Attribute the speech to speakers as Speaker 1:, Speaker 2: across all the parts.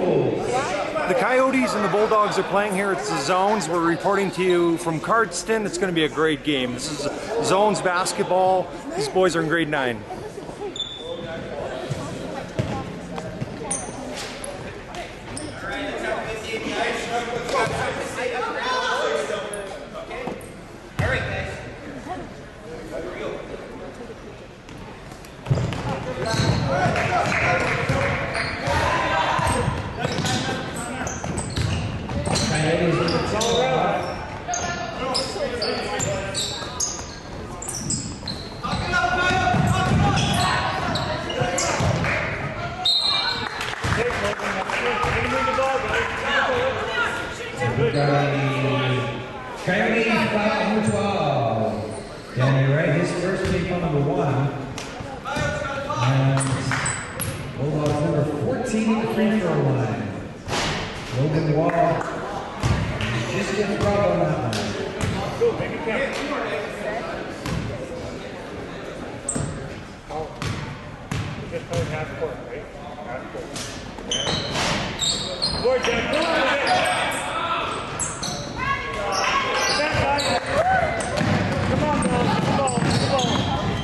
Speaker 1: The Coyotes and the Bulldogs are playing here. It's the Zones. We're reporting to you from Cardston. It's going to be a great game. This is Zones basketball. These boys are in grade 9.
Speaker 2: Coyote foul number 12. Danny Wright, his first team foul number 1. And Bulldogs number 14 at the free throw line. Logan Wall just gets robbed on that one.
Speaker 3: Go, make it count. Just playing half court, right? Half court. Board, Jack, go on with it. Come on, Bill. Come on, come on.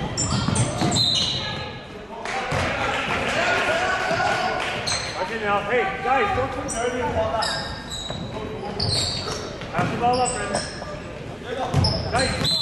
Speaker 3: Okay, now, hey, guys, don't put the ball up. Pass the ball up, Brendan. Nice.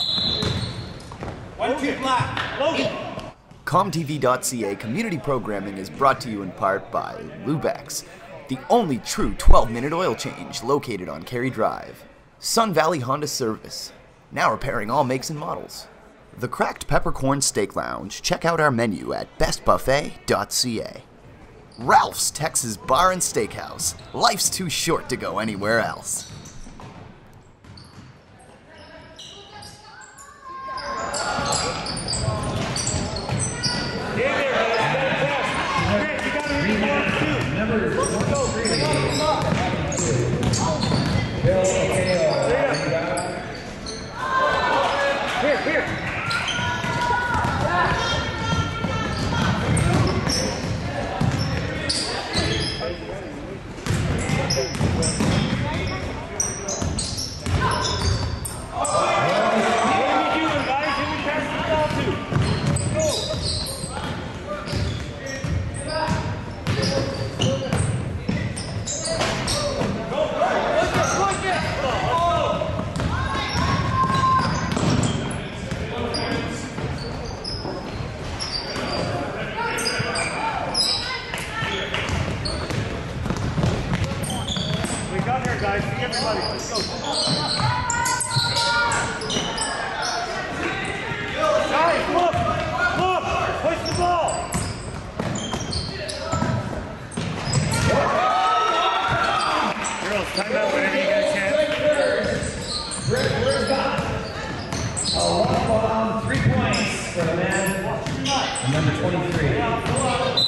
Speaker 3: 1-2 black. Logan.
Speaker 4: ComTV.ca community programming is brought to you in part by Lubex, the only true 12-minute oil change located on Cary Drive. Sun Valley Honda Service, now repairing all makes and models. The Cracked Peppercorn Steak Lounge, check out our menu at bestbuffet.ca. Ralph's Texas Bar and Steakhouse, life's too short to go anywhere else.
Speaker 3: Guys, everybody, let's go. Guys, look, push the ball. Girls, time out whenever you get a chance.
Speaker 2: Where's that? A walk-on 3 points for the man, number 23.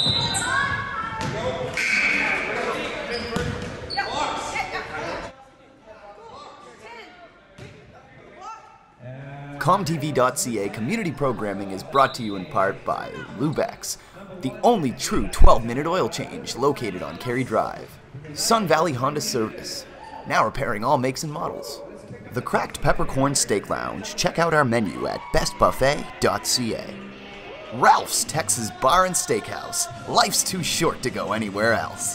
Speaker 4: ComTV.ca community programming is brought to you in part by Lubex, the only true 12-minute oil change located on Cary Drive. Sun Valley Honda Service, now repairing all makes and models. The Cracked Peppercorn Steak Lounge, check out our menu at bestbuffet.ca. Ralph's Texas Bar and Steakhouse, life's too short to go anywhere else.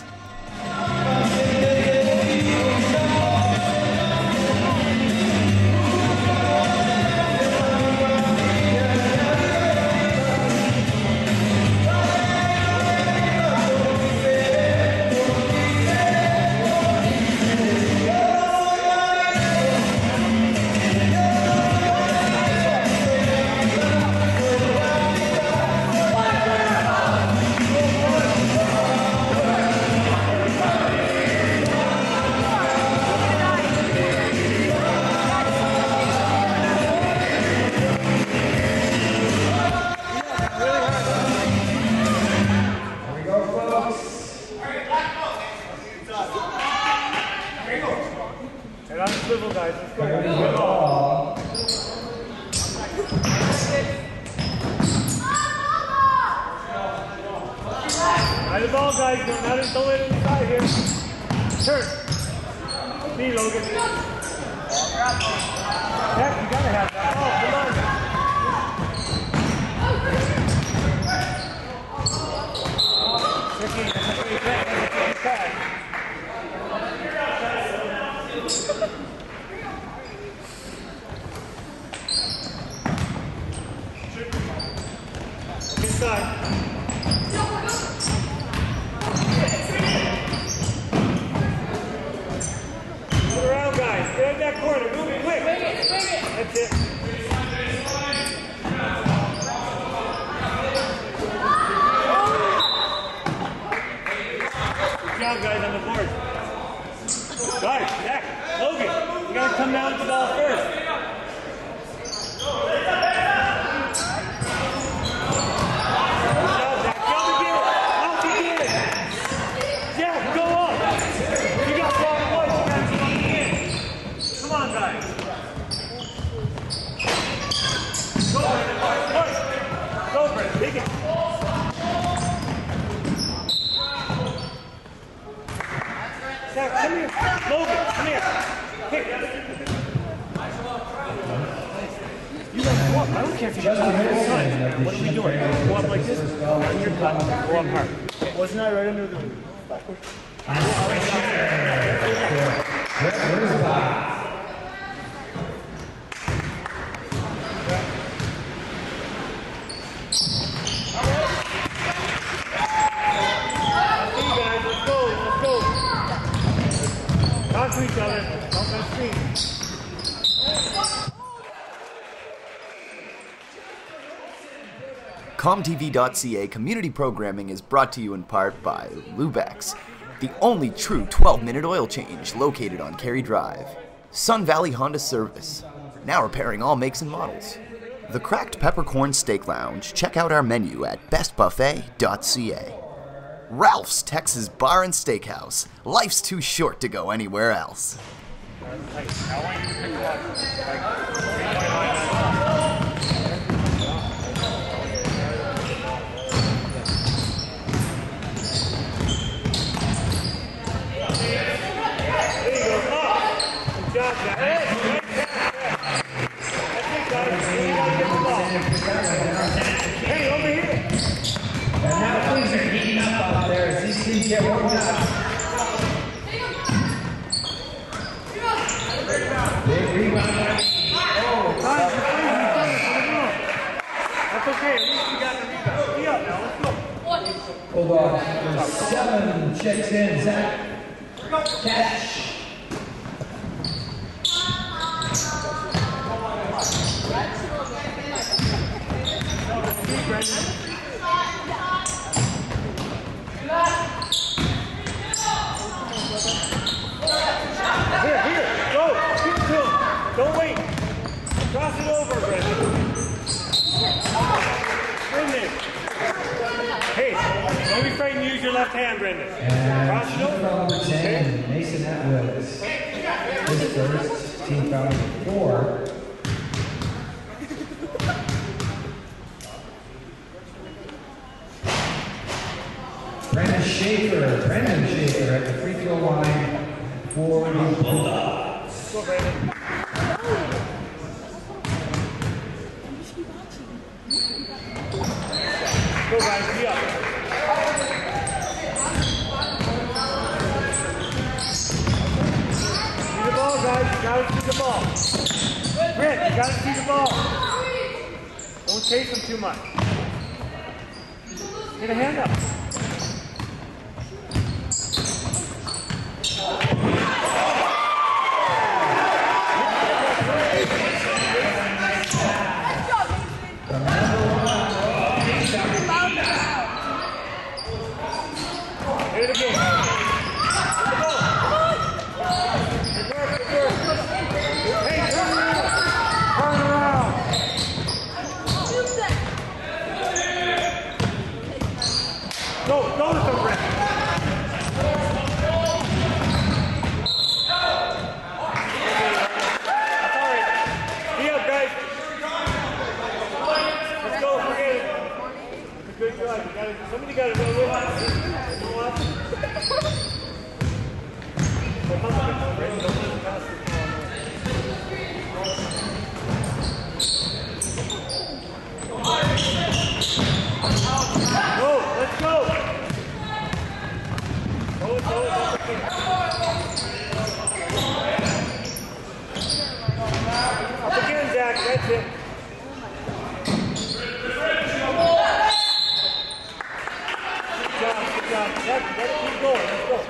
Speaker 3: Get on the swivel, guys. Let's go. High the ball, guys. Don't let it inside here. Turn. Me, Logan. Heck, you gotta have that. Oh, come on. Tricky. That's a tricky catch. Inside. Move around, guys. Get out that corner. Move it quick. That's it. Good job, guys, on the board. Guys, Zach, Logan, you gotta come down with the ball first. Zach, come here. Logan, come here. Kick. You guys go up. I don't care if you just go up. What are we doing? Go up like this. On your butt. Go up hard. Wasn't I right under the backboard? Talk to each other. Don't go scream.
Speaker 4: ComTV.ca community programming is brought to you in part by Lubex, the only true 12-minute oil change located on Cary Drive. Sun Valley Honda Service, now repairing all makes and models. The Cracked Peppercorn Steak Lounge, check out our menu at bestbuffet.ca. Ralph's Texas Bar and Steakhouse, life's too short to go anywhere else.
Speaker 3: Hey, over here.
Speaker 2: And now things are heating up out there as these teams get warmed up. Big rebound.
Speaker 3: That's okay. At least you got the rebound. Be up now. Let's go.
Speaker 2: Bulldogs, 7 checks in. Zach, catch.
Speaker 3: Here, go. Shoot to him. Don't wait. Cross it over, Brendan. Brendan. Hey, don't be frightened to use your left hand, Brendan. Cross it over.
Speaker 2: Number 10, Mason Atwoods. His first, team foul number 4. Brendan Schaefer at the free throw line for the Bulldogs.
Speaker 3: Go, Brendan. Go, guys, be up. See the ball, guys. You gotta see the ball. Brent, you gotta see the ball. Don't chase him too much. Get a hand up. Hit it again. Hey, turn around. Turn around. Up again, Zach. That's it. Good job. Let's keep going. Let's go.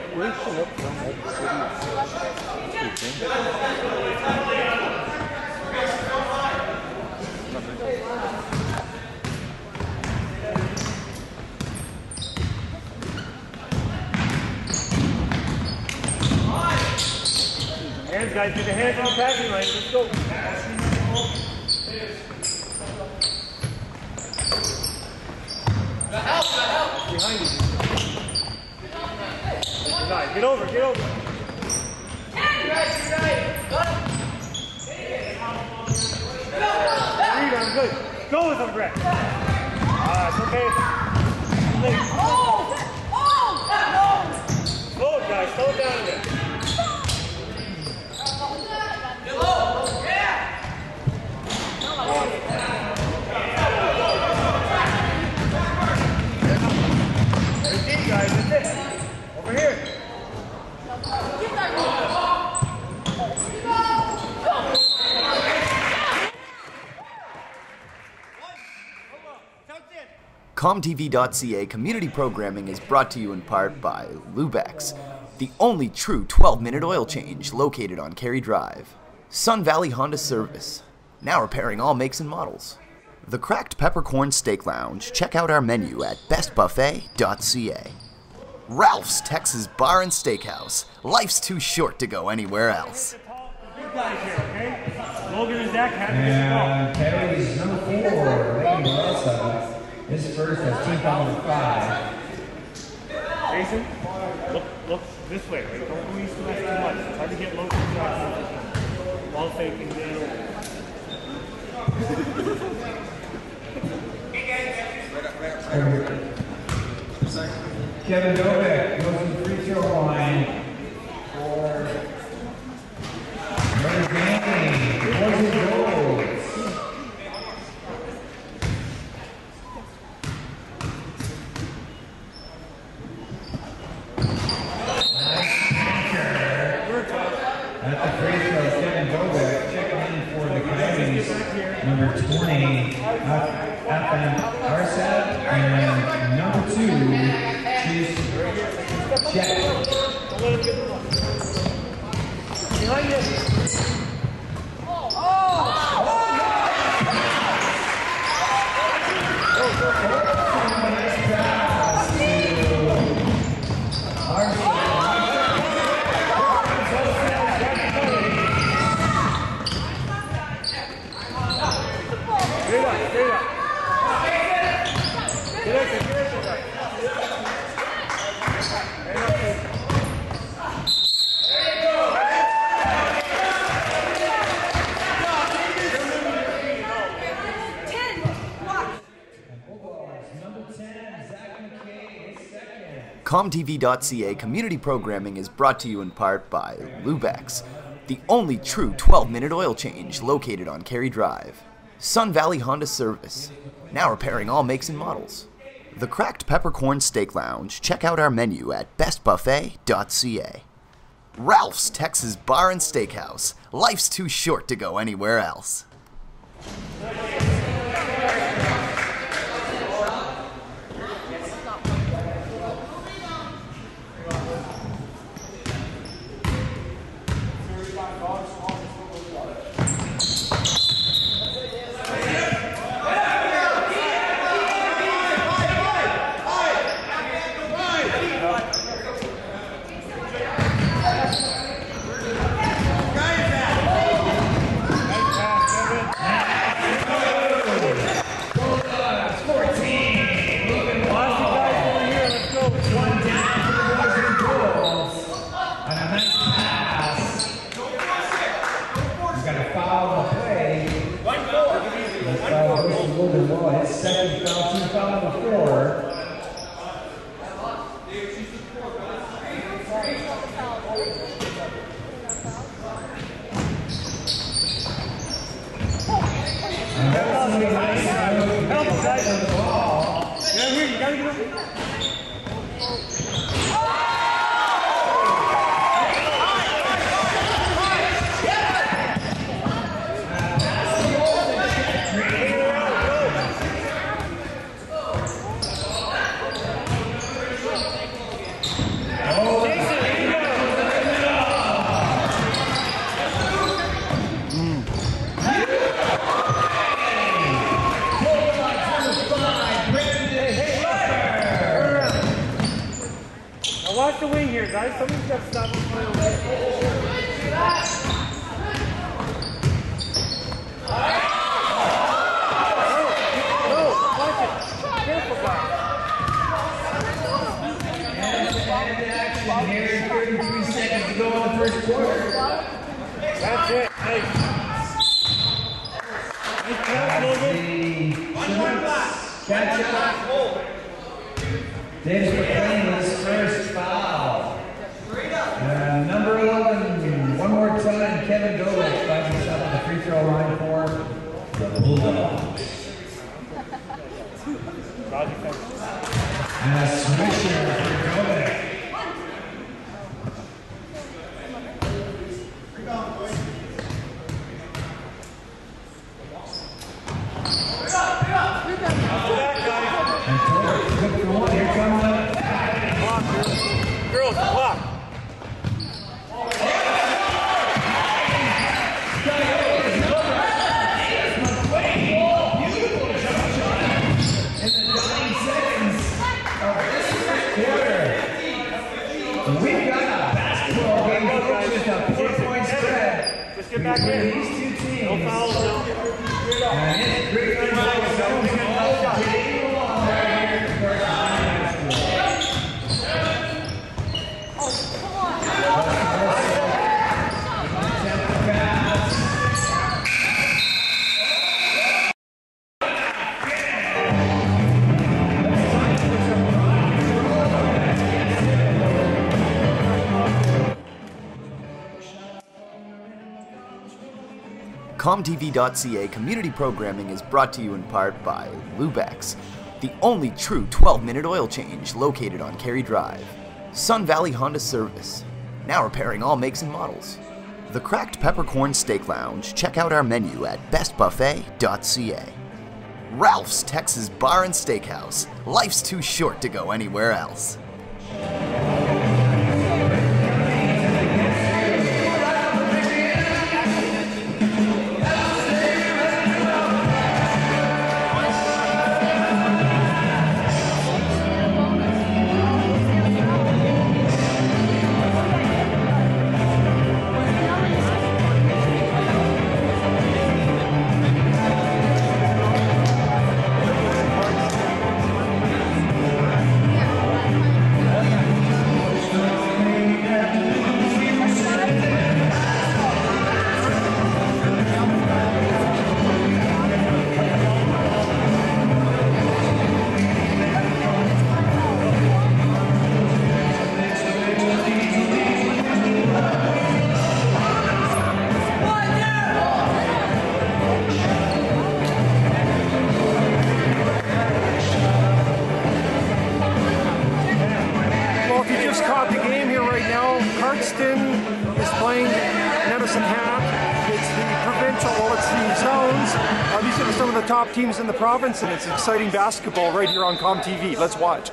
Speaker 3: Hands, guys. Get the hands on the passing lane. Let's go. Behind you. Nice. Get over. Rebound, good. Go with him, Brett. It's okay. Slow it, guys. Slow it down a bit. Guys, that's it. Over here.
Speaker 4: ComTV.ca community programming is brought to you in part by Lubex, the only true 12-minute oil change located on Cary Drive. Sun Valley Honda Service, now repairing all makes and models. The Cracked Peppercorn Steak Lounge, check out our menu at bestbuffet.ca. Ralph's Texas Bar and Steakhouse, life's too short to go anywhere else.
Speaker 3: Good guys here, okay? Logan and Zach have to
Speaker 2: And carries number 4, Reagan Barossa. His first has 2 fouls and 5.
Speaker 3: Jason, look this way, right? Don't go east and west too much. It's hard to get low shots. Ball faking.
Speaker 2: Kevin Novak goes to the free throw line for Notre Dame. Boys and girls. Nice anchor at the free throw. Kevin Novak checking in for the Coyotes. Number 20, Athan Arsad, and number 2. Check.
Speaker 3: Don't let him get the ball. Behind you.
Speaker 4: ComTV.ca community programming is brought to you in part by Lubex, the only true 12-minute oil change located on Cary Drive. Sun Valley Honda Service, now repairing all makes and models. The Cracked Peppercorn Steak Lounge, check out our menu at bestbuffet.ca. Ralph's Texas Bar and Steakhouse, life's too short to go anywhere else.
Speaker 2: His second foul, 2 foul on the floor. And that's really nice. Help him, guys. On the ball.
Speaker 3: Get over here. You gotta get over here.
Speaker 2: Here, 33 seconds to go in the first quarter.
Speaker 3: That's it. Hey.
Speaker 2: Catch up. Davis McLean his first foul. Number 11, one more time, Kevin Golick finds himself at the free throw line for the Bulldogs. And a swisher for Golick. Here comes the
Speaker 3: Girls, clock.
Speaker 2: We've got a basketball game with a 4-point spread
Speaker 3: Just get back in.
Speaker 2: between these two teams.
Speaker 3: No fouls, no.
Speaker 2: And it's great to all getting along right here at Carson High
Speaker 4: ComTV.ca community programming is brought to you in part by Lubex, the only true 12-minute oil change located on Cary Drive. Sun Valley Honda Service, now repairing all makes and models. The Cracked Peppercorn Steak Lounge, check out our menu at bestbuffet.ca. Ralph's Texas Bar and Steakhouse, life's too short to go anywhere else.
Speaker 1: Is playing Medicine Hat. It's the provincial, well, it's the zones. These are some of the top teams in the province, and it's exciting basketball right here on ComTV. Let's watch.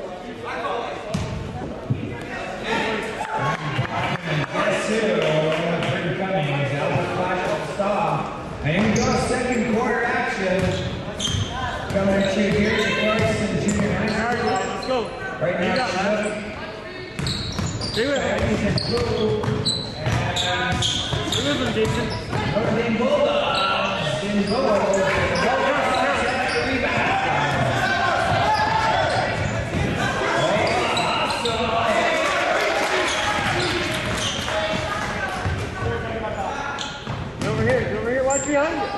Speaker 2: And we go second quarter action. Coming at you here at Clarkson Junior High School.
Speaker 3: Let's go.
Speaker 2: Right now,
Speaker 3: Stay with him, Jason.
Speaker 2: Notre Dame Bulldogs in
Speaker 3: Over here, watch behind you.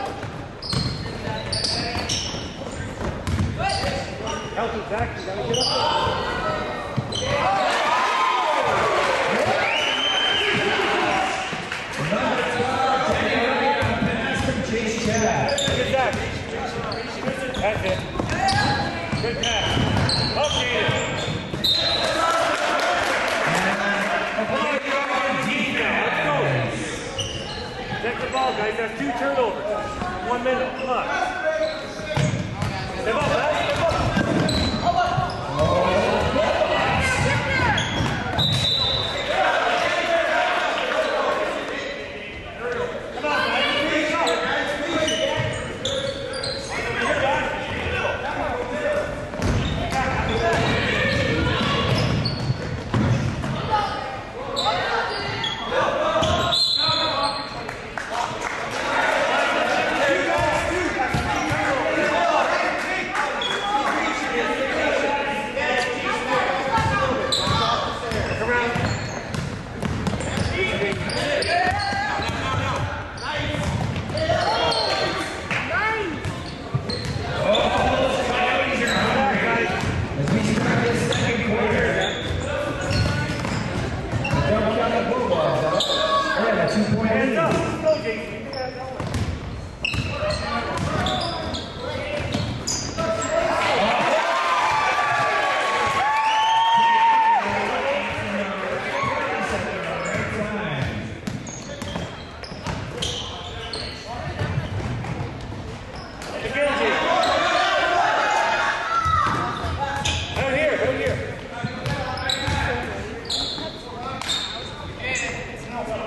Speaker 3: Help it, Zach, you gotta get up there. Good Zach. That's it. Good pass. Up to you. Take the ball, guys. That's 2 turnovers. 1 minute. Come on. Step up, man. Step up.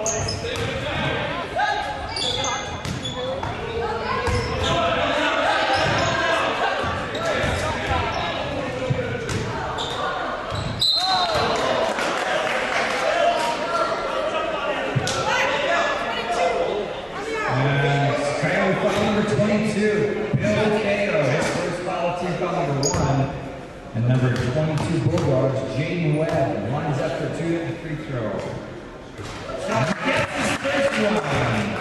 Speaker 2: And number 22 Bulldogs, Jaden Webb, lines up for 2 at the free throw. Gets his first one.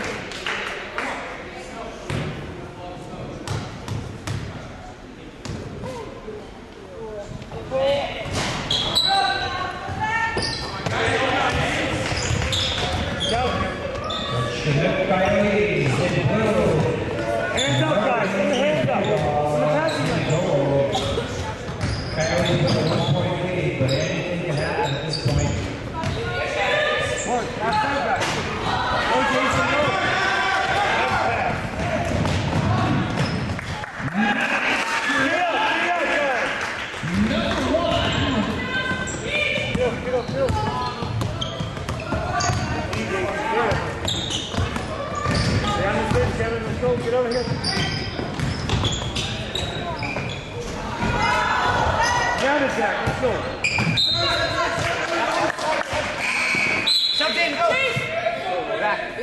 Speaker 2: Chinook Coyotes in blue.
Speaker 3: Hands up, guys. Put your hands up. Put the passing lane.
Speaker 2: Coyotes with a 1-point lead, but anything can happen at this point.
Speaker 3: Mark, pass that back. Go, Jason, go. Get up, get up. Kevin, let's go. Get over here. Down it, Jack. Let's go.
Speaker 5: Something, go. Back.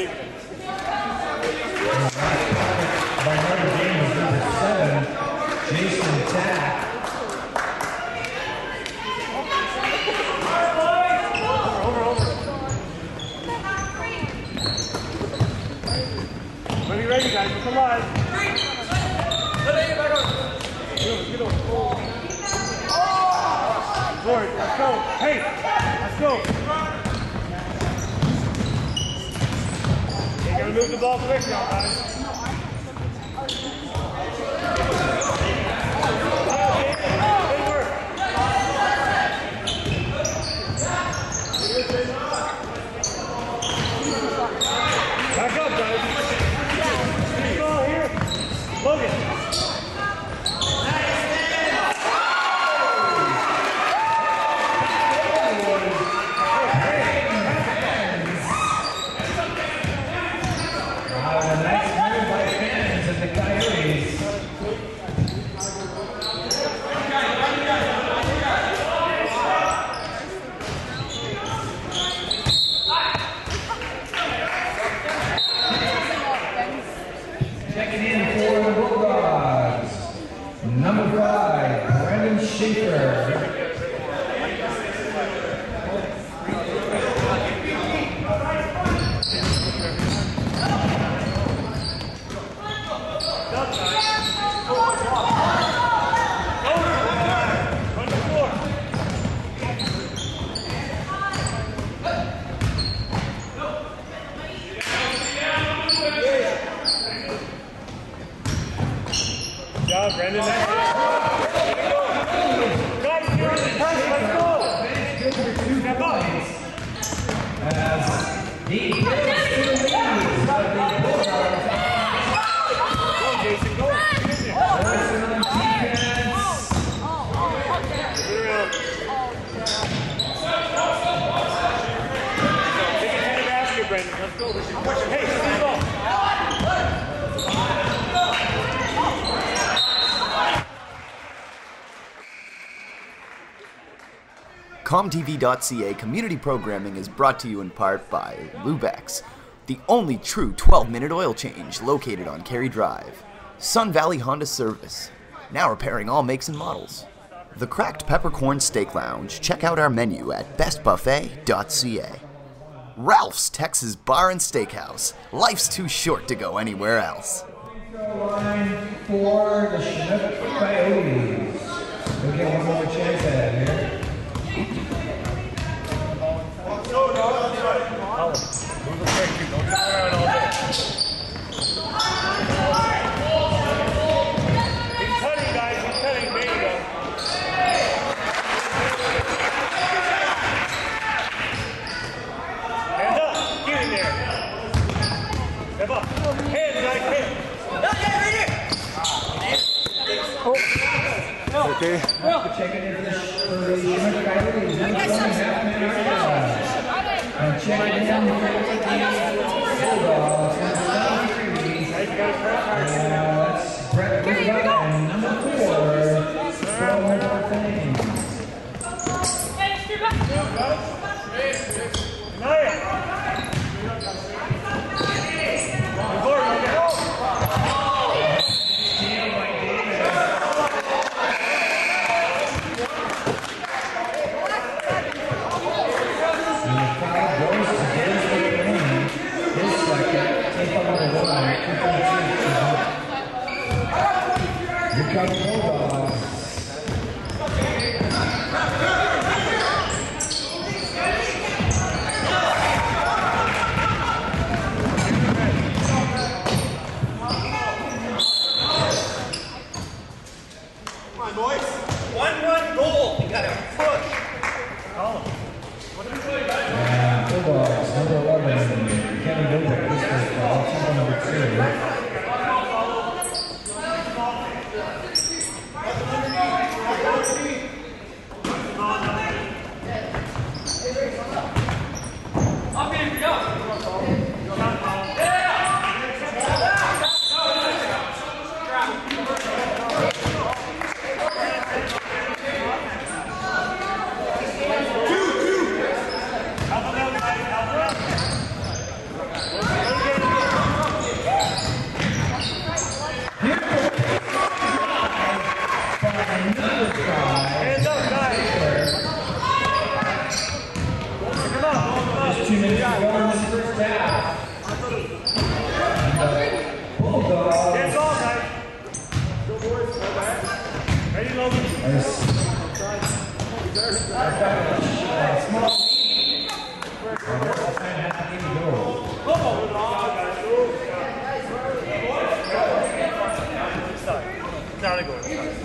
Speaker 2: By Notre Dame is number 7, Jason Tack.
Speaker 3: Are you ready, guys? It's alive. Get over. Lord, let's go. Hey, let's go. You're going to move the ball quick now, guys. Good work. Back up, guys. Logan.
Speaker 2: A nice move by fans of the Coyotes. Checking in for the Bulldogs, number 5, Brendan Schaefer.
Speaker 3: Brendan, let's go. Step up.
Speaker 2: As he hits to the leads of the Bulldogs.
Speaker 3: Go, Jason, go.
Speaker 2: Person on defense.
Speaker 3: Take a hand basket, Brendan. Let's go. Hey, see the ball.
Speaker 4: ComTV.ca community programming is brought to you in part by Lubex, the only true 12-minute oil change located on Cary Drive. Sun Valley Honda Service, now repairing all makes and models. The Cracked Peppercorn Steak Lounge, check out our menu at bestbuffet.ca. Ralph's Texas Bar and Steakhouse, life's too short to go anywhere else.
Speaker 2: Line for the Chinook Coyotes. We'll get one more chance at it here.
Speaker 3: Move it quick, don't go around all day. He's cutting, guys, he's cutting. There you go. Hands up, get in there. Step up. Hands, guys, hands.
Speaker 1: Okay.
Speaker 2: Checking in for the Chinook Coyotes. Number 1, half-man Arkansas. And checking in for the Bulldogs, number 33. That's Brett Roosevelt, and number 4, Stroll Things. Here comes the Bulldogs.
Speaker 6: Come on, boys. 1-1 goal. You gotta push.
Speaker 2: Bulldogs, number 11, Kevin Gilbert, this is team number 2. Just 2 minutes to go in this first half. Bulldogs.
Speaker 3: Hands off, guys. Go, boys. Go back. Ready, Logan?
Speaker 2: Small lead. Half to go.
Speaker 3: Gotta go.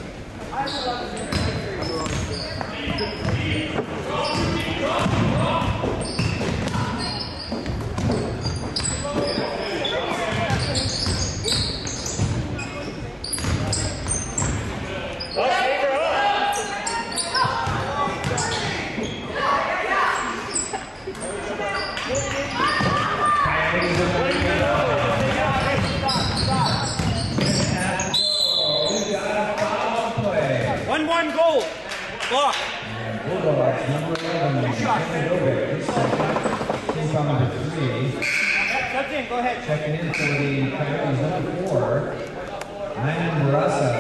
Speaker 6: One goal. Block.
Speaker 2: Bulldogs, number 11, Kevin Gilbert, this is team foul number 3.
Speaker 6: Go ahead.
Speaker 2: Checking in for the Coyotes, number 4, Ryan Barassa.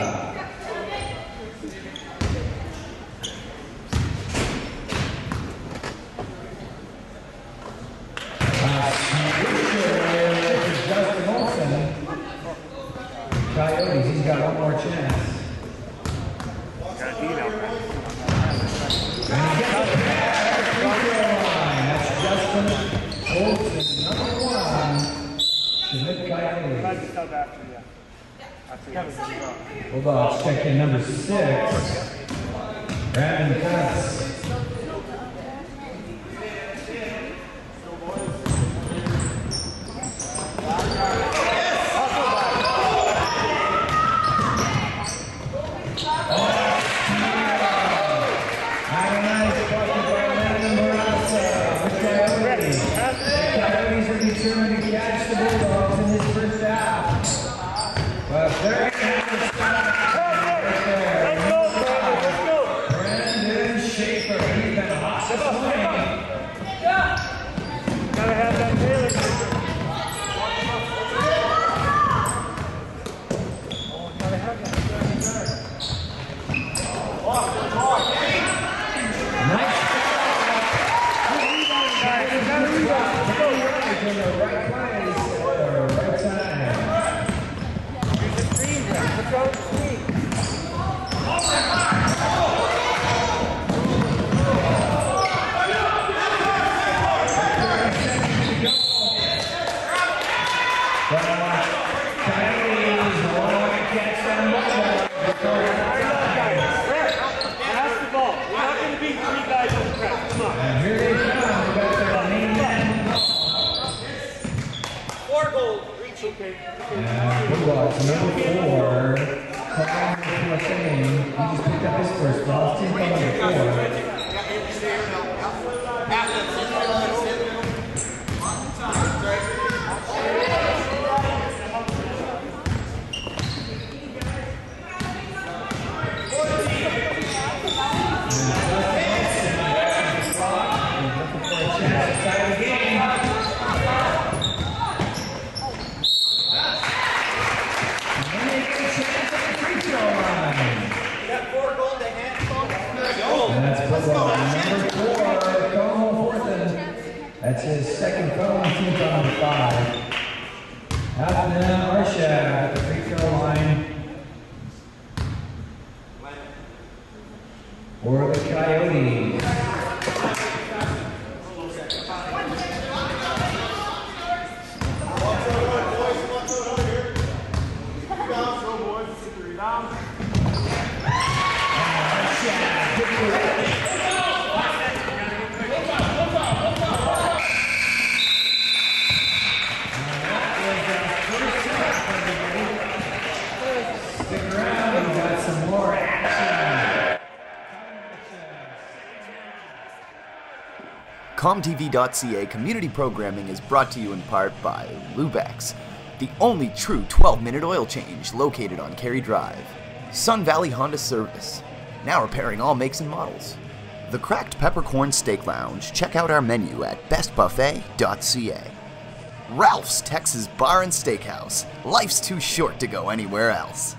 Speaker 2: Justin Olsen. Coyotes, he's got one more chance. And he gets it back at the free throw line. That's Justin Olsen, number 1. Schmidt Coyotes. Bulldogs check in number 6. Brandon Katz. Determined to catch the Bulldogs in this first half. But they're going to have to stop right there. Let's go. Brandon Schaefer, he's been hot this morning.
Speaker 3: Gotta have that Taylor.
Speaker 2: Nice. In the right place, right time.
Speaker 3: Here's the screen, Brad. What's wrong with the screen?
Speaker 2: Coyotes want to catch them.
Speaker 3: Pass the ball. We're not going to beat 3 guys on the press. Come on.
Speaker 2: And here they come. They got their main man.
Speaker 6: 4 goals. Reach.
Speaker 3: Okay.
Speaker 2: Bulldogs, number 4. Colin Hussein. He just picked up his first ball. Team number 4. That's his second foul on team foul number 5. Afnan Arshad at the free throw line for the Coyotes.
Speaker 4: ComTV.ca community programming is brought to you in part by Lubex, the only true 12-minute oil change located on Cary Drive. Sun Valley Honda Service, now repairing all makes and models. The Cracked Peppercorn Steak Lounge, check out our menu at bestbuffet.ca. Ralph's Texas Bar and Steakhouse, life's too short to go anywhere else.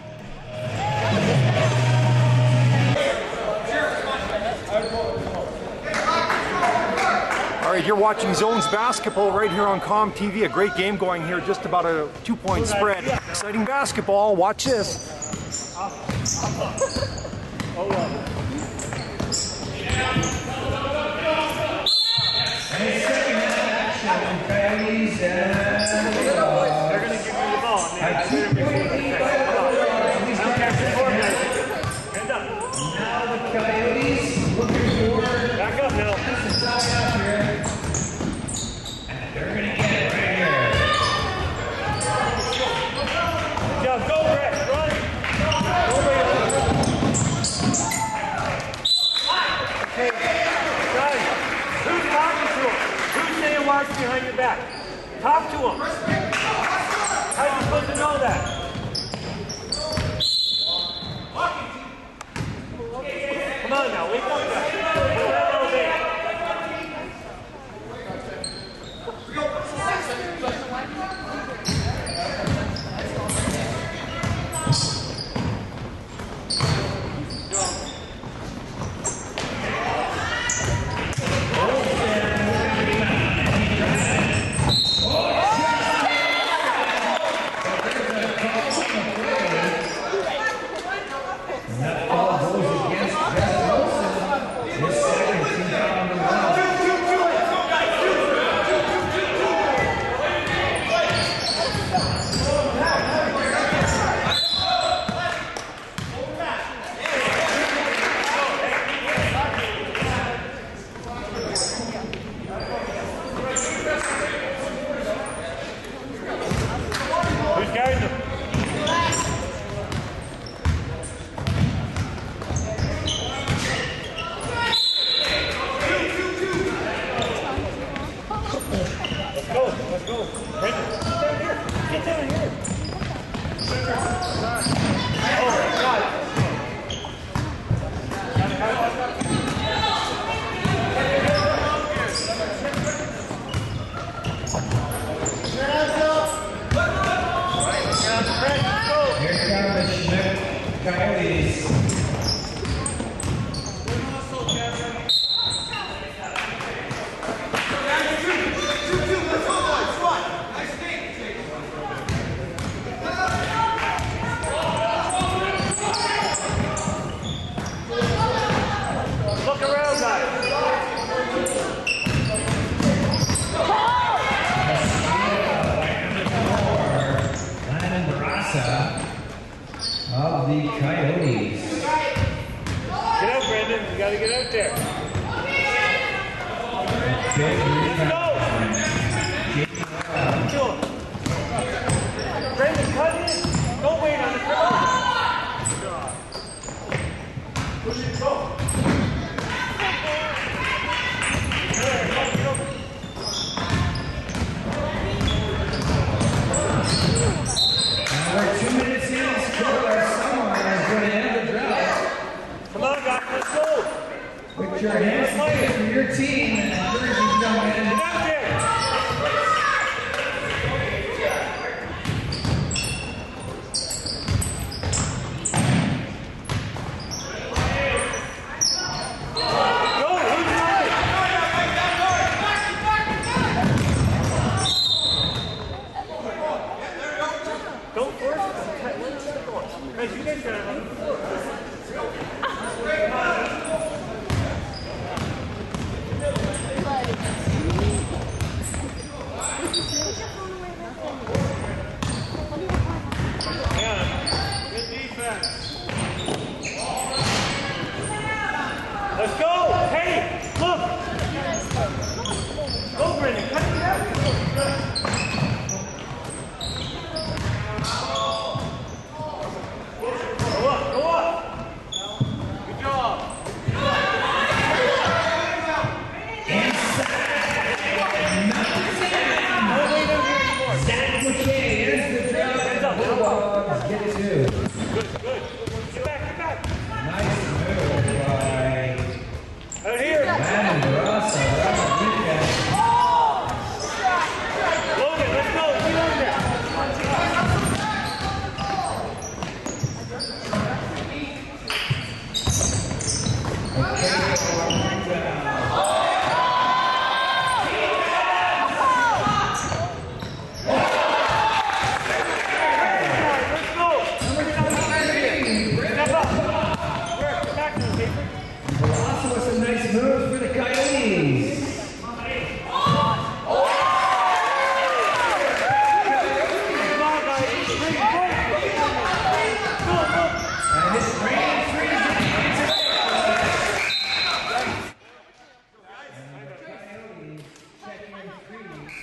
Speaker 1: All right, you're watching Zones basketball right here on ComTV. A great game going here, just about a 2-point spread. Exciting basketball. Watch this.
Speaker 3: They're going to give you the ball. Back up now.
Speaker 2: They're going to get it right here.
Speaker 3: Yeah, go, Brett. Run. Okay, guys, who's talking to him? Who's saying words behind your back? Talk to him. How are you supposed to know that? Come on now, wake up, guys.
Speaker 2: Of the Coyotes.
Speaker 3: Get out, Brandon. You got to get out there. Let's go. Brandon, cut in. Don't wait on the crowd. Push it, go.
Speaker 2: We're 2 minutes in. Someone is going to end the drought.
Speaker 3: Come on, guys. Let's go.
Speaker 2: Put your hands together for your team and encourage these young men.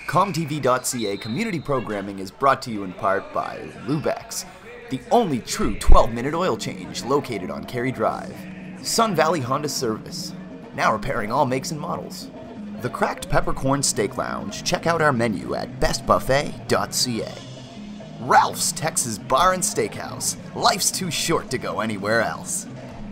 Speaker 4: ComTV.ca community programming is brought to you in part by Lubex, the only true 12-minute oil change located on Cary Drive. Sun Valley Honda Service, now repairing all makes and models. The Cracked Peppercorn Steak Lounge, check out our menu at bestbuffet.ca. Ralph's Texas Bar and Steakhouse, life's too short to go anywhere else.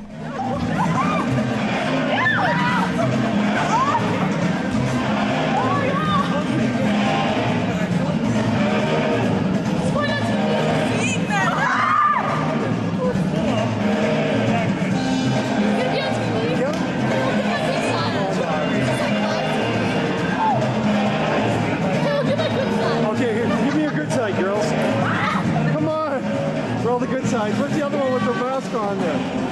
Speaker 7: The good side. Where's the other one with the mask on there?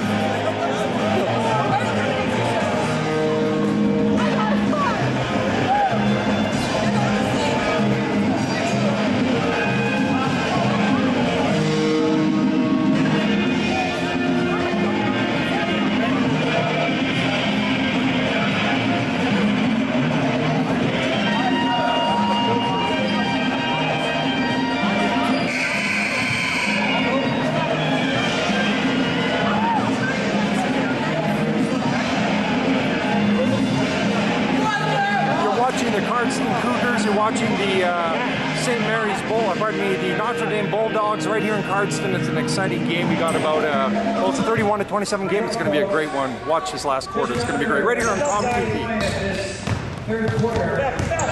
Speaker 7: You're watching the St. Mary's Bowl, the Notre Dame Bulldogs right here in Cardston. It's an exciting game. We got about, well, it's a 31-27 game. It's going to be a great one. Watch this last quarter. It's going to be great. Right here on ComTV.
Speaker 2: Third quarter.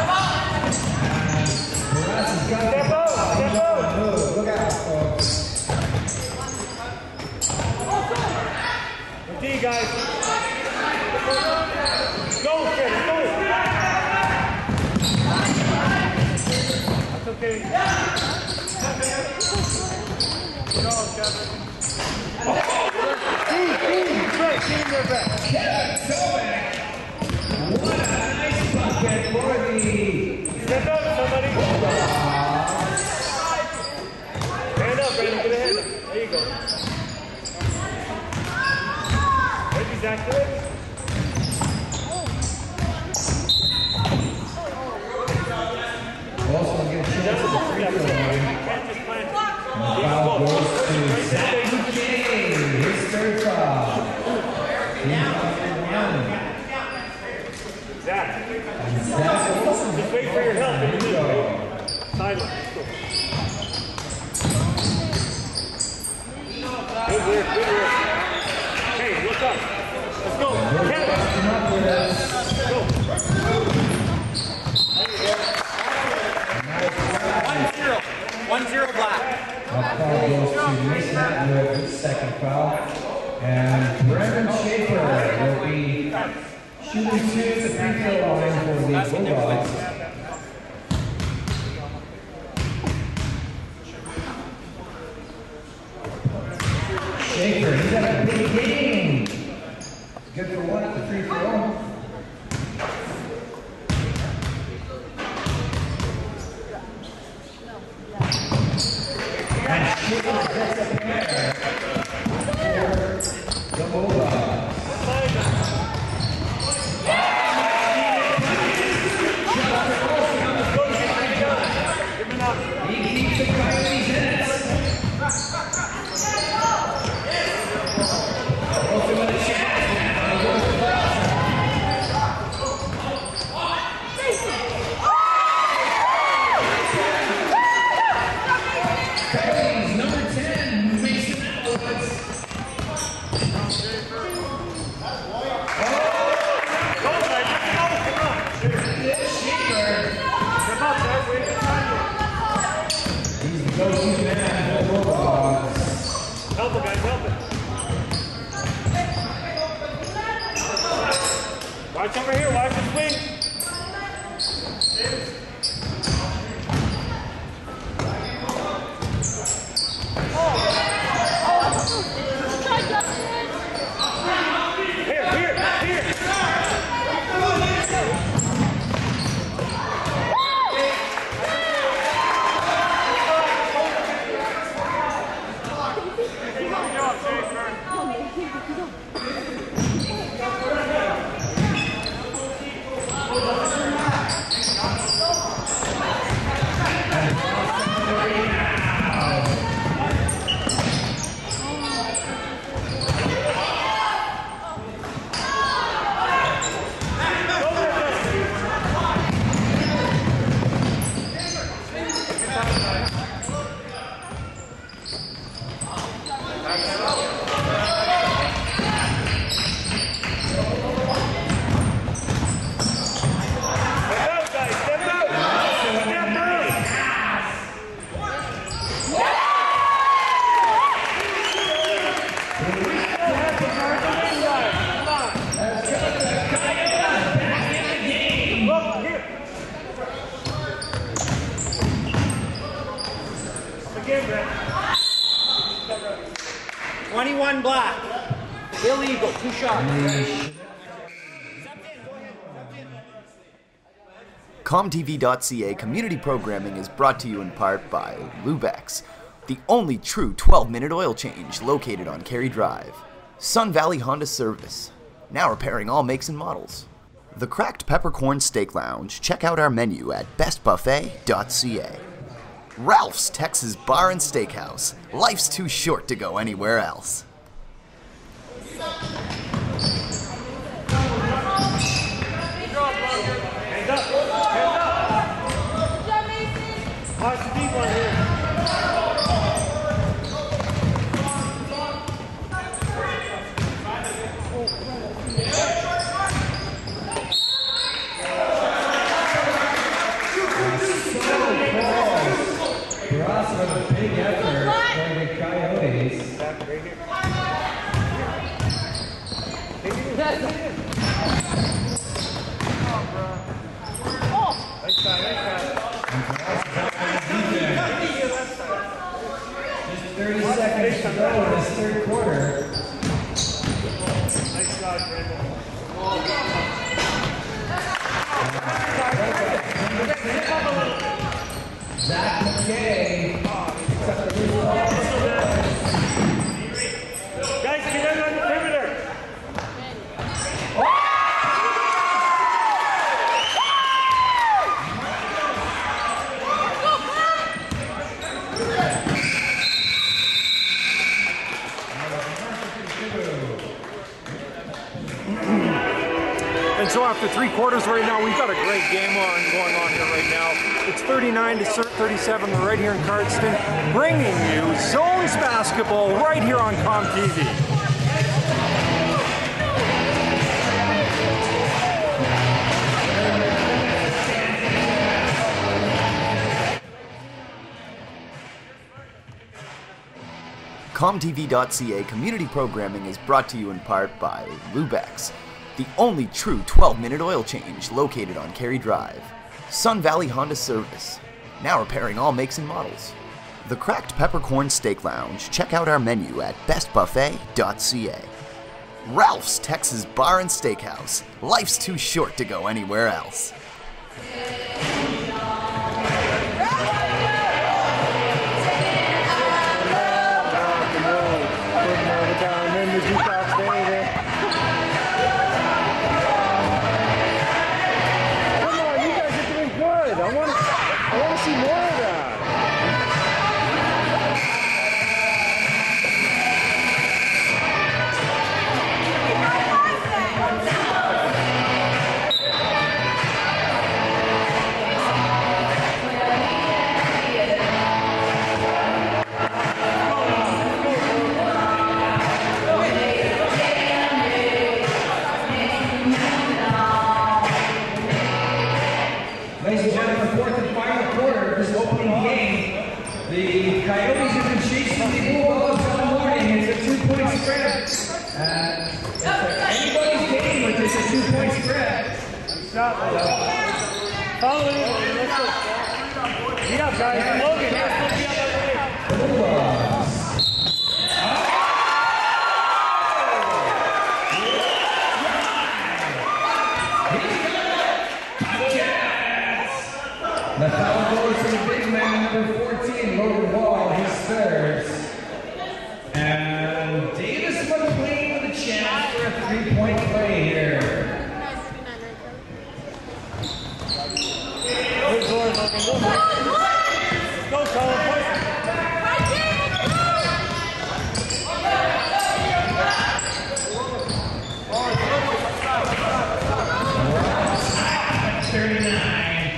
Speaker 2: Look out, folks.
Speaker 3: D, guys. Go, Kevin, go. That's okay. Go, Kevin. Team, they're back.
Speaker 2: What a nice bucket for the...
Speaker 3: Step up, somebody. Hand up, Brandon. Get a hand up. There you go. Ready, Zach, do it.
Speaker 2: Also get a chance at the free throw line. And the foul goes to Zach McCain. His third foul.
Speaker 3: Zach. Just wait for your help in the middle. Sideline. Good work, good work. Hey, look up. Let's go. Kevin. Go.
Speaker 6: 1-0 Black.
Speaker 2: That foul goes to Mason Atwood, his second foul. And Brendan Schaefer will be shooting two at the free throw line for the Bulldogs. Schaefer, he's had a big game. Good for one at the free throw. And Schaefer gets a pair for the Bulldogs.
Speaker 3: again, Brett.
Speaker 6: 21 black. Illegal, 2 shots.
Speaker 4: ComTV.ca community programming is brought to you in part by Lubex, the only true 12-minute oil change located on Cary Drive. Sun Valley Honda Service, now repairing all makes and models. The Cracked Peppercorn Steak Lounge, check out our menu at bestbuffet.ca. Ralph's Texas Bar and Steakhouse, life's too short to go anywhere else.
Speaker 3: Hands up. Hands up. Watch the deep one here.
Speaker 2: Ross with a big effort for the Coyotes.
Speaker 3: Nice side, nice side.
Speaker 2: Just 30 seconds to go in this third quarter.
Speaker 3: Nice shot, Brandon.
Speaker 2: Zach McKay picks up the loose ball.
Speaker 3: Guys, get in on the perimeter.
Speaker 7: And so after 3 quarters right now, we've got a great game going on here right now. It's 39-37. We're right here in Cardston, bringing you Zones basketball right here on ComTV.
Speaker 4: ComTV.ca community programming is brought to you in part by Lubex, the only true 12-minute oil change located on Cary Drive. Sun Valley Honda Service, now repairing all makes and models. The Cracked Peppercorn Steak Lounge, check out our menu at bestbuffet.ca. Ralph's Texas Bar and Steakhouse, life's too short to go anywhere else.
Speaker 7: I want to see more of that.
Speaker 2: Ladies and gentlemen, fourth and final quarter of this opening game. The Coyotes have been chasing the Bulldogs all morning. It's a 2-point spread. It's anybody's game with this a 2-point spread.
Speaker 3: Shot, follow it. Let's go. Get up, guys. Logan, you're supposed to be up on the way.
Speaker 2: Bulldogs. The foul goes to the big man, number 14, Logan Wall, his third. And Davis McLean with a chance for a 3-point play here.
Speaker 3: Good board, Logan. Go, Colin.
Speaker 2: Ross, 39.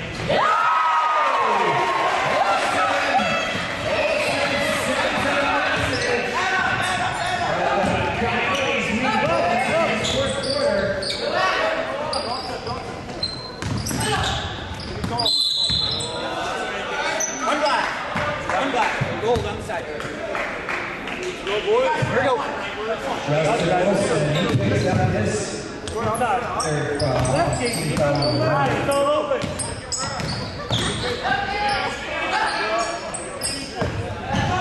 Speaker 6: Gold on the side.
Speaker 3: Go, boys.
Speaker 6: Here we go.
Speaker 2: Justin Wilson, he picks up his third foul.
Speaker 3: Left kick. It's all open.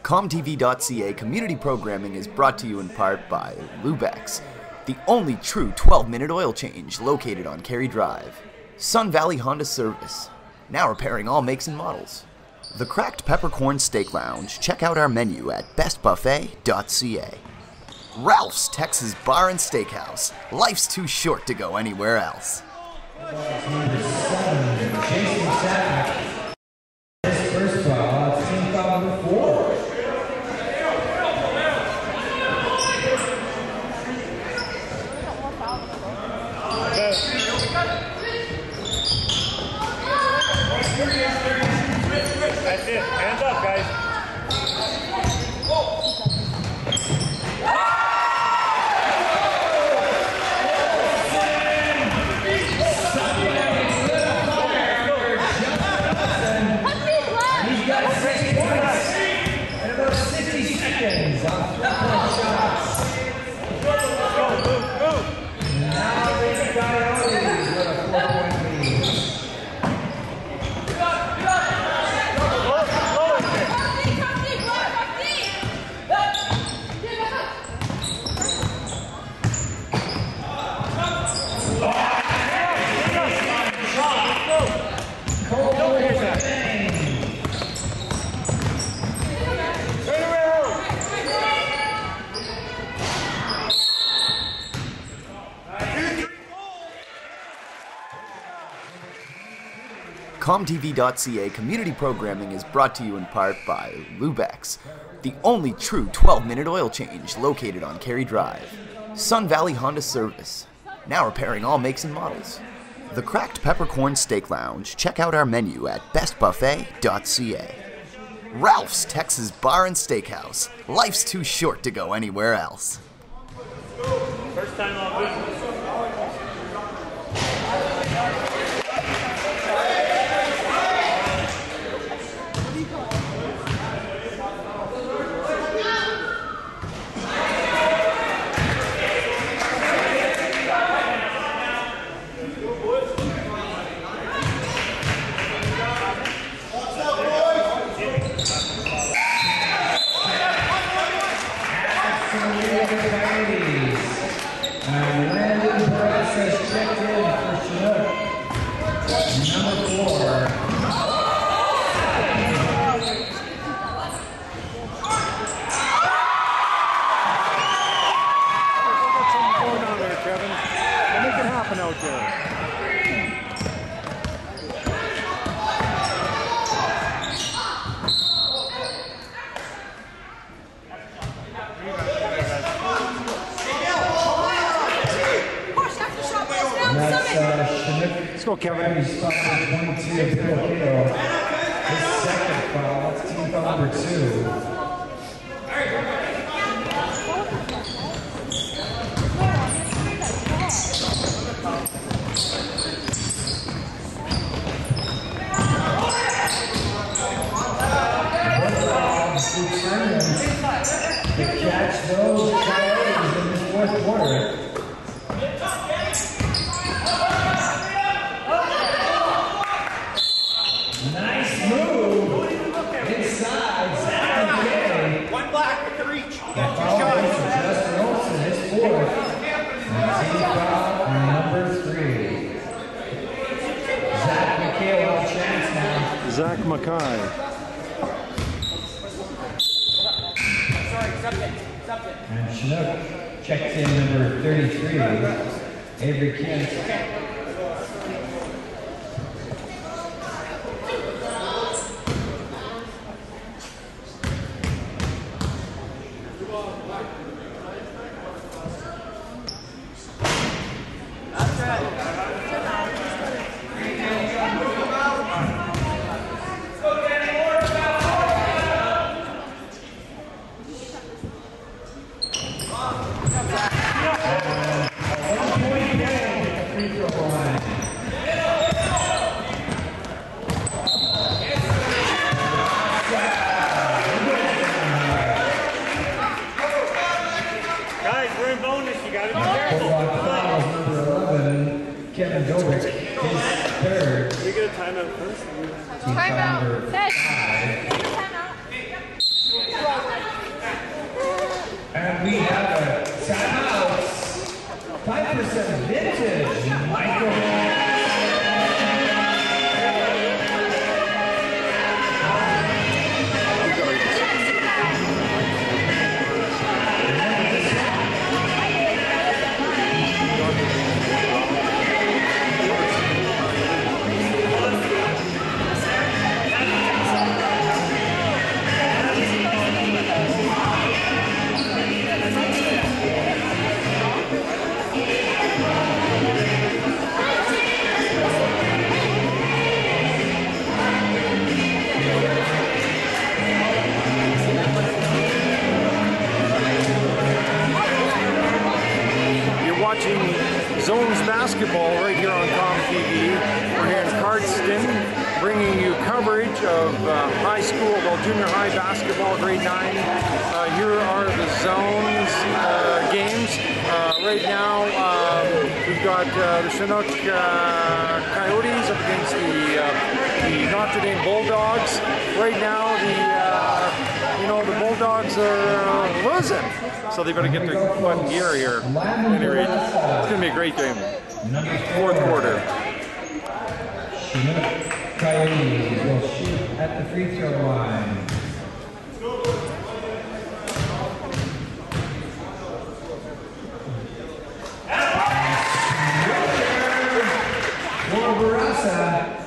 Speaker 4: ComTV.ca community programming is brought to you in part by Lubex, the only true 12-minute oil change located on Cary Drive. Sun Valley Honda Service, now repairing all makes and models. The Cracked Peppercorn Steak Lounge, check out our menu at bestbuffet.ca. Ralph's Texas Bar and Steakhouse, life's too short to go anywhere else.
Speaker 2: Number 7, Jason Sack. His first ball, it's team foul number 4.
Speaker 3: That's it. Hands up, guys.
Speaker 2: He's got 6 points in about 60 seconds on 3-point shots. Now Randy Coyotes with a 4-point lead.
Speaker 4: ComTV.ca community programming is brought to you in part by Lubex, the only true 12-minute oil change located on Cary Drive. Sun Valley Honda Service, now repairing all makes and models. The Cracked Peppercorn Steak Lounge, check out our menu at bestbuffet.ca. Ralph's Texas Bar and Steakhouse, life's too short to go anywhere else.
Speaker 3: First time on business.
Speaker 2: And Landon Perez has checked in for Chinook. Number 4.
Speaker 7: What's going on there, Kevin? Make it happen out there.
Speaker 2: That's Chinook.
Speaker 7: Let's go, Kevin.
Speaker 2: He's foul number 22, Bill Cato. His second foul, that's team foul number 2. To catch those Coyotes in this fourth quarter. Nice move inside. Zach McKay.
Speaker 6: One black with the reach. You got
Speaker 2: Foul
Speaker 6: 2 shots.
Speaker 2: against Justin Olsen, his fourth. And team foul number 3. Zach McKay will have a chance now.
Speaker 7: Zach Mackay.
Speaker 2: And Chinook checked in number 33, Avery Kent. Kevin Dobrik, his third.
Speaker 3: We get a timeout first.
Speaker 2: Timeout.
Speaker 5: Timeout.
Speaker 7: Basketball right here on ComTV. We're here in Cardston, bringing you coverage of high school, well, junior high basketball, grade 9. Here are the Zones games. Right now, we've got the Chinook Coyotes up against the Notre Dame Bulldogs. Right now, the Bulldogs are losing, so they better get their butt in gear here. At any rate, it's going to be a great game. Fourth quarter.
Speaker 2: Chinook Coyotes will shoot at the free throw line. For Barassa.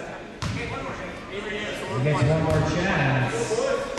Speaker 2: He gets one more chance.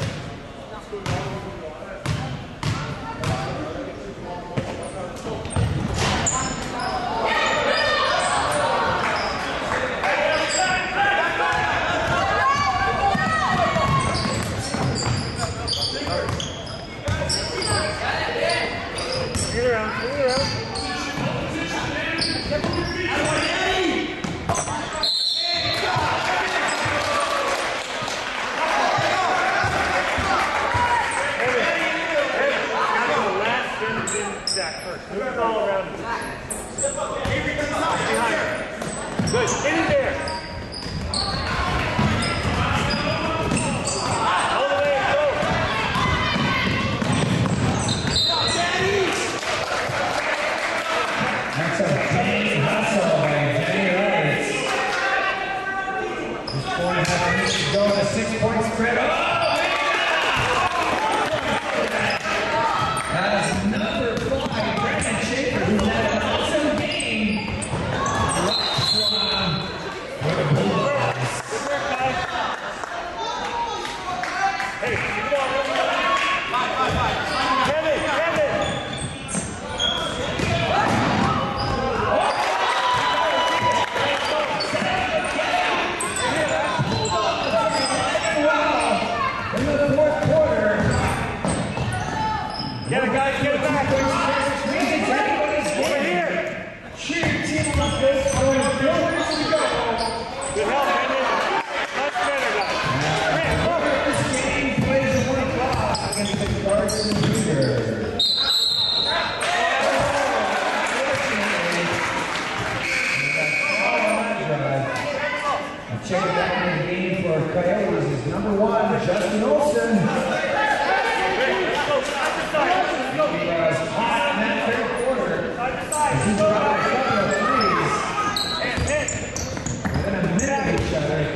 Speaker 2: Check it back in the game for Coyotes is number 1, Justin Olsen. He was hot in that third quarter. He dropped a couple of threes within a minute of each other.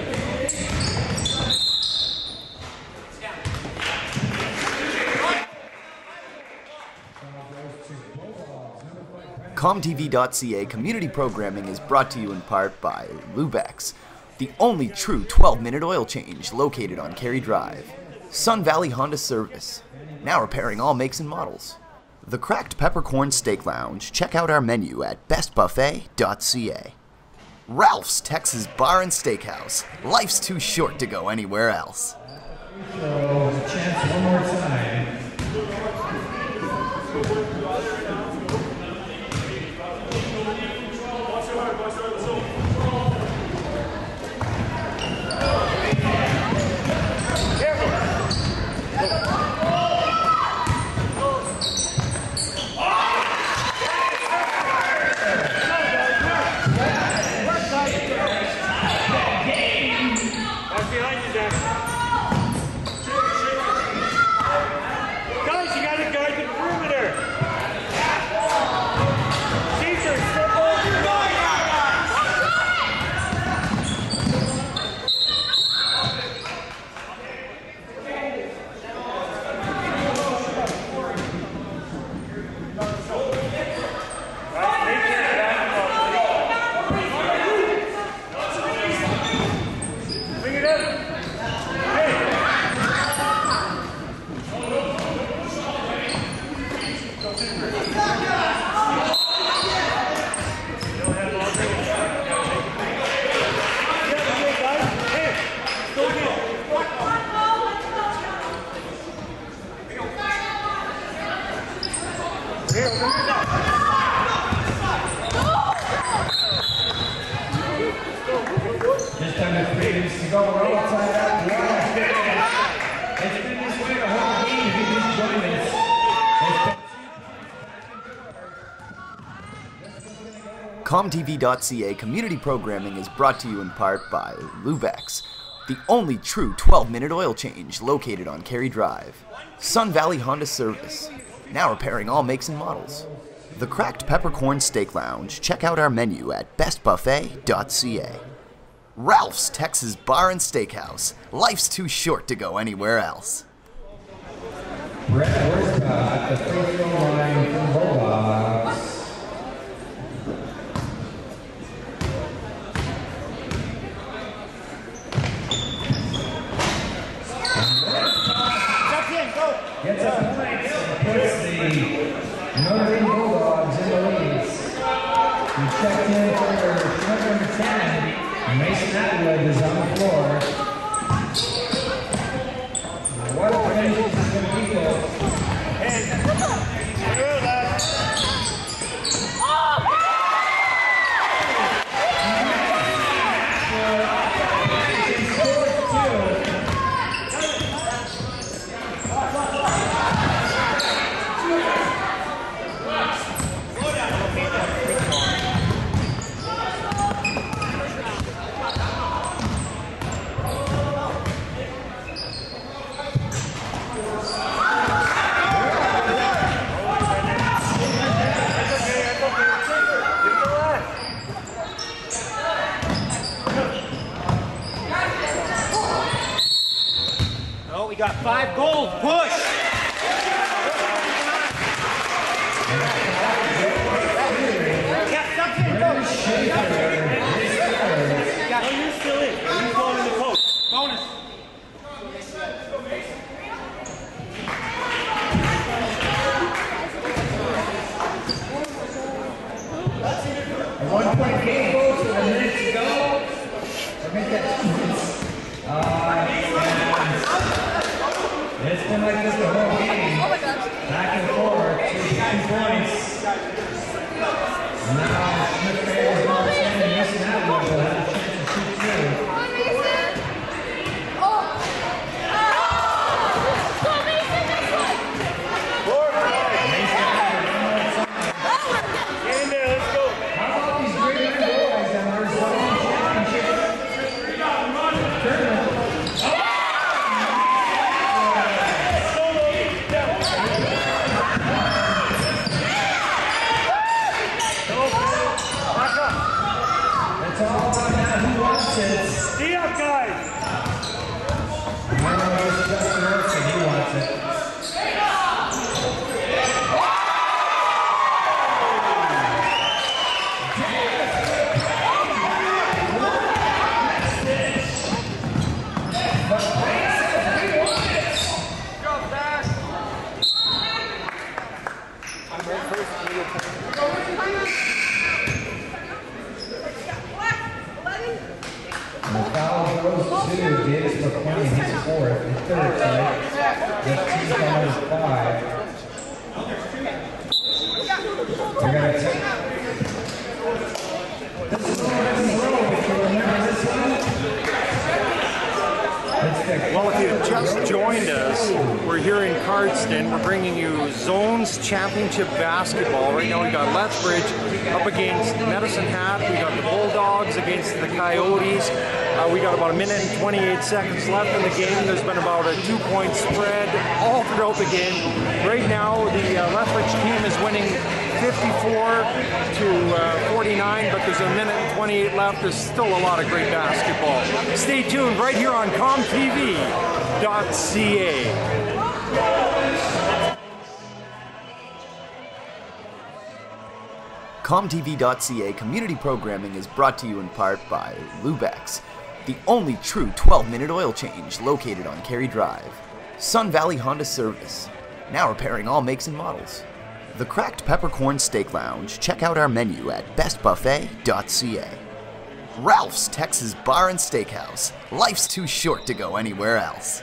Speaker 4: ComTV.ca community programming is brought to you in part by Lubex, the only true 12-minute oil change located on Cary Drive. Sun Valley Honda Service, now repairing all makes and models. The Cracked Peppercorn Steak Lounge, check out our menu at bestbuffet.ca. Ralph's Texas Bar and Steakhouse, life's too short to go anywhere else.
Speaker 2: So, a chance one more time. So we're all tied up. It's been this way the whole game. If you just join us.
Speaker 4: ComTV.ca community programming is brought to you in part by Lubex, the only true 12-minute oil change located on Cary Drive. Sun Valley Honda Service, now repairing all makes and models. The Cracked Peppercorn Steak Lounge, check out our menu at bestbuffet.ca. Ralph's Texas Bar and Steakhouse, life's too short to go anywhere else.
Speaker 2: Brett Worscott at the free throw line from Bulldogs. Gets a point and puts the Notre Dame Bulldogs in the lead. We checked in for shot number 10. Mason Atwood is on the floor. What a finish this is going to be, folks.
Speaker 6: We got 5 goals. Push. Yeah, jump in. Go. No, you're still in. You're going in the post. Bonus.
Speaker 2: A 1-point game, folks, with a minute to go. So make that 2 minutes. It's been like this the whole game. Back and forth, 2 points. Now Smith Bears is going to stand and Mason Atwood will have a chance to shoot 2.
Speaker 3: Get in there, let's go.
Speaker 2: How about these great young boys and our zone championship tournament? It's all about now who wants it.
Speaker 3: Stay up, guys.
Speaker 2: I know it's Justin Orson, he wants it. And the foul goes to Davis McClain, his 4th and 3rd tonight. The team foul is 5. They're going to take. This is all in a row, if you remember this one.
Speaker 1: Well, if you've just joined us, we're here in Cardston. We're bringing you Zones Championship Basketball. Right now we got Lethbridge up against Medicine Hat. We got the Bulldogs against the Coyotes. We got about 1 minute and 28 seconds left in the game. There's been about a 2-point spread all throughout the game. Right now the Lethbridge team is winning 54-49, but there's 1 minute and 28 left. There's still a lot of great basketball. Stay tuned right here on ComTV.ca.
Speaker 4: ComTV.ca community programming is brought to you in part by Lubex, the only true 12-minute oil change located on Cary Drive. Sun Valley Honda Service, now repairing all makes and models. The Cracked Peppercorn Steak Lounge, check out our menu at bestbuffet.ca. Ralph's Texas Bar and Steakhouse, life's too short to go anywhere else.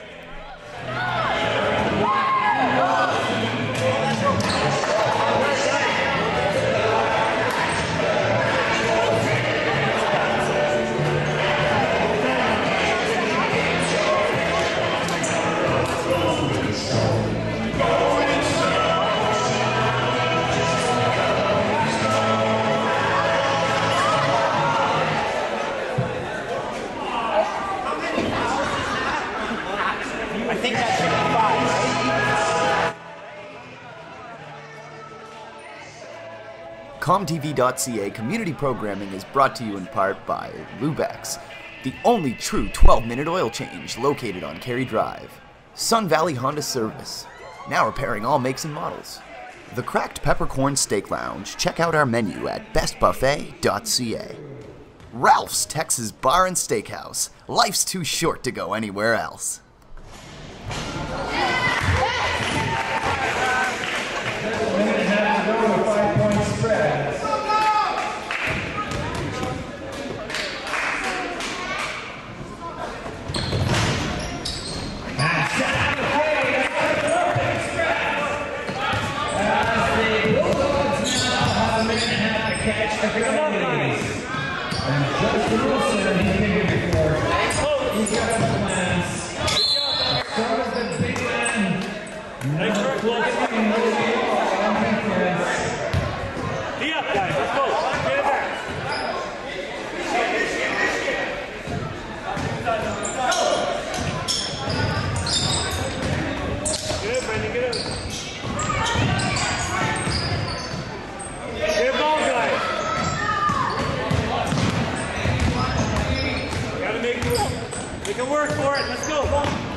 Speaker 4: ComTV.ca community programming is brought to you in part by Lubex, the only true 12-minute oil change located on Cary Drive. Sun Valley Honda Service, now repairing all makes and models. The Cracked Peppercorn Steak Lounge, check out our menu at bestbuffet.ca. Ralph's Texas Bar and Steakhouse, life's too short to go anywhere else.
Speaker 3: We can work for it. Let's go.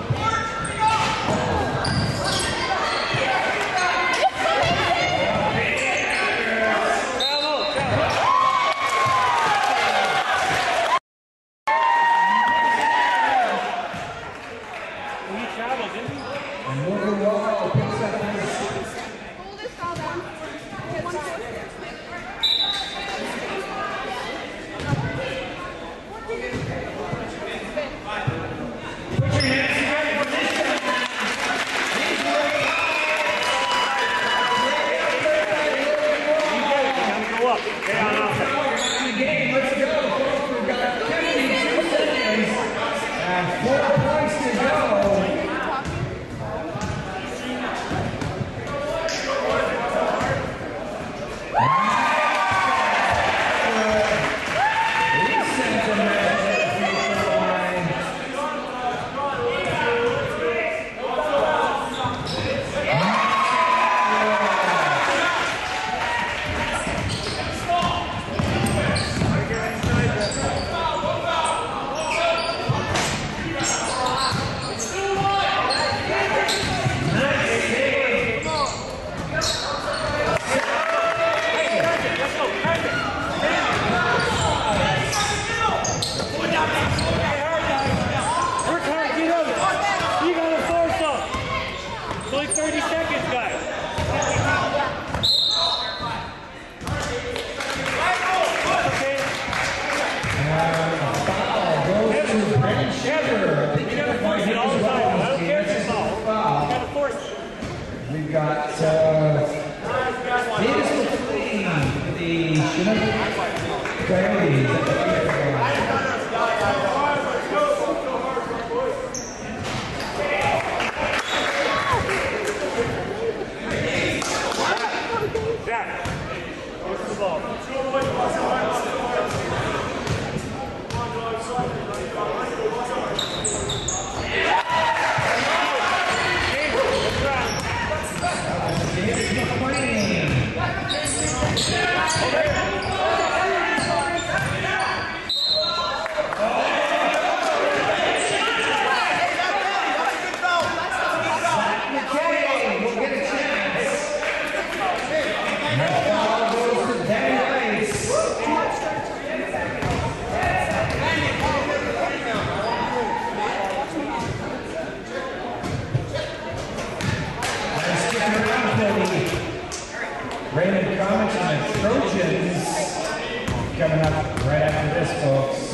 Speaker 2: We've got Davis McLean, the Chinook Coyotes.
Speaker 3: Jack, what's the ball?
Speaker 2: Raymond Comics and the Trojans coming up right after this, folks.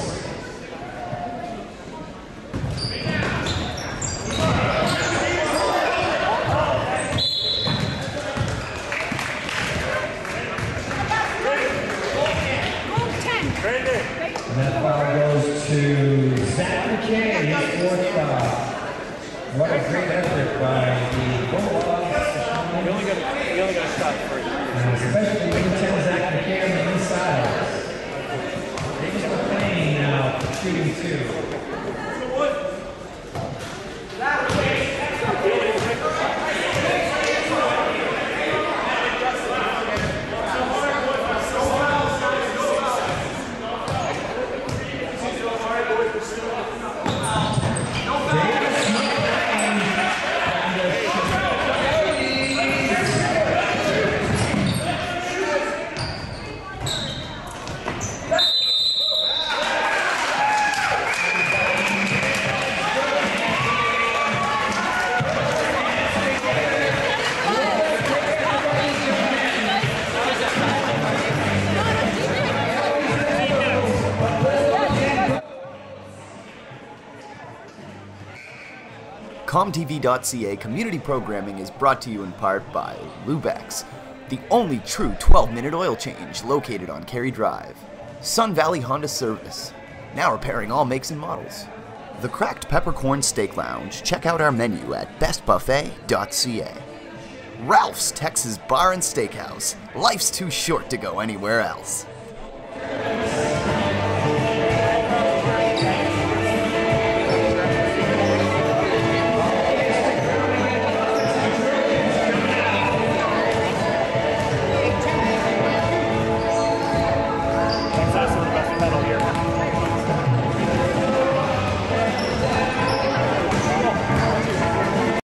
Speaker 2: And that foul goes to Zach McKay, his fourth foul. What a great effort by the Bulldogs.
Speaker 3: You only got a shot first.
Speaker 2: Especially number 10, Zach McKay on the inside. Davis McLean now shooting two.
Speaker 4: ComTV.ca community programming is brought to you in part by Lubex, the only true 12-minute oil change located on Cary Drive. Sun Valley Honda Service, now repairing all makes and models. The Cracked Peppercorn Steak Lounge, check out our menu at bestbuffet.ca. Ralph's Texas Bar and Steakhouse, life's too short to go anywhere else.